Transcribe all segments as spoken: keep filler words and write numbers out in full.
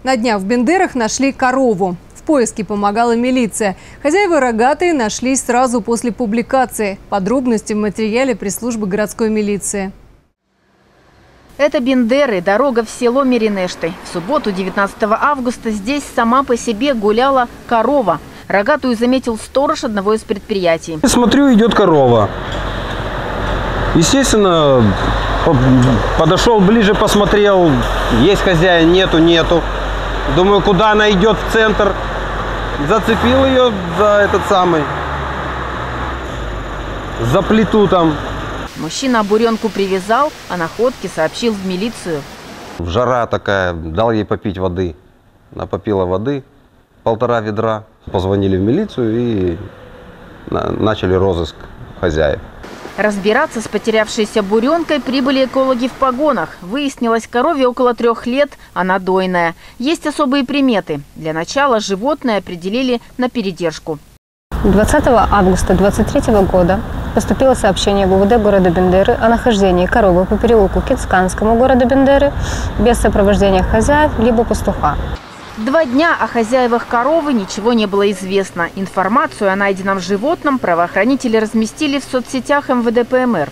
На днях в Бендерах нашли корову. В поиске помогала милиция. Хозяева рогатые нашлись сразу после публикации. Подробности в материале пресс-службы городской милиции. Это Бендеры, дорога в село Меринешты. В субботу, девятнадцатого августа, здесь сама по себе гуляла корова. Рогатую заметил сторож одного из предприятий. Смотрю, идет корова. Естественно, подошел ближе, посмотрел, есть хозяин, нету, нету. Думаю, куда она идет, в центр. Зацепил ее за этот самый, за плиту там. Мужчина буренку привязал, а находки сообщил в милицию. Жара такая, дал ей попить воды. Она попила воды, полтора ведра. Позвонили в милицию и начали розыск хозяев. Разбираться с потерявшейся буренкой прибыли экологи в погонах. Выяснилось, корове около трех лет, она дойная. Есть особые приметы. Для начала животное определили на передержку. двадцатого августа две тысячи двадцать третьего года поступило сообщение в УВД города Бендеры о нахождении коровы по переулку Кицканскому города Бендеры без сопровождения хозяев либо пастуха. Два дня о хозяевах коровы ничего не было известно. Информацию о найденном животном правоохранители разместили в соцсетях эм вэ дэ пэ эм эр.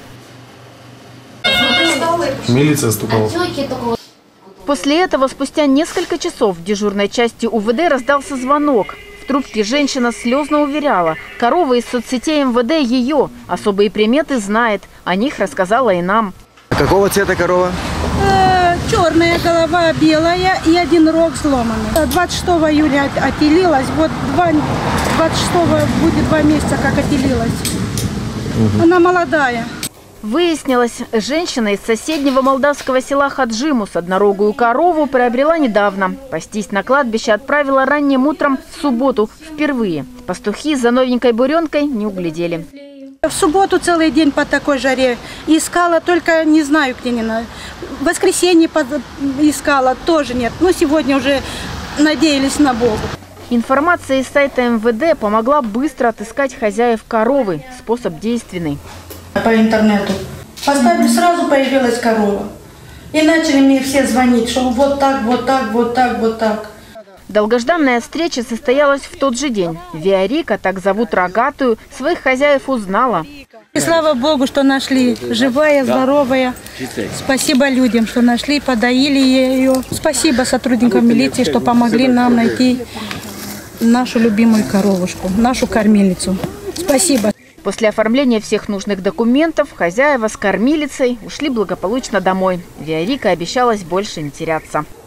Милиция стукала. После этого, спустя несколько часов, в дежурной части у вэ дэ раздался звонок. В трубке женщина слезно уверяла, корова из соцсетей эм вэ дэ ее. Особые приметы знает. О них рассказала и нам. Какого цвета корова? Черная голова, белая и один рог сломанный. двадцать шестого июля отелилась. Вот двадцать шестого будет два месяца, как отелилась. Угу. Она молодая. Выяснилось, женщина из соседнего молдавского села Хаджимус однорогую корову приобрела недавно. Пастись на кладбище отправила ранним утром в субботу впервые. Пастухи за новенькой буренкой не углядели. В субботу целый день по такой жаре искала, только не знаю, где не надо. В воскресенье искала, тоже нет. Но сегодня уже надеялись на Бога. Информация из сайта эм вэ дэ помогла быстро отыскать хозяев коровы. Способ действенный. По интернету поставили, сразу появилась корова. И начали мне все звонить, что вот так, вот так, вот так, вот так. Долгожданная встреча состоялась в тот же день. Виорика, так зовут рогатую, своих хозяев узнала. И слава Богу, что нашли. Живая, здоровая. Спасибо людям, что нашли, подоили ее. Спасибо сотрудникам милиции, что помогли нам найти нашу любимую коровушку, нашу кормилицу. Спасибо. После оформления всех нужных документов хозяева с кормилицей ушли благополучно домой. Виорика обещалась больше не теряться.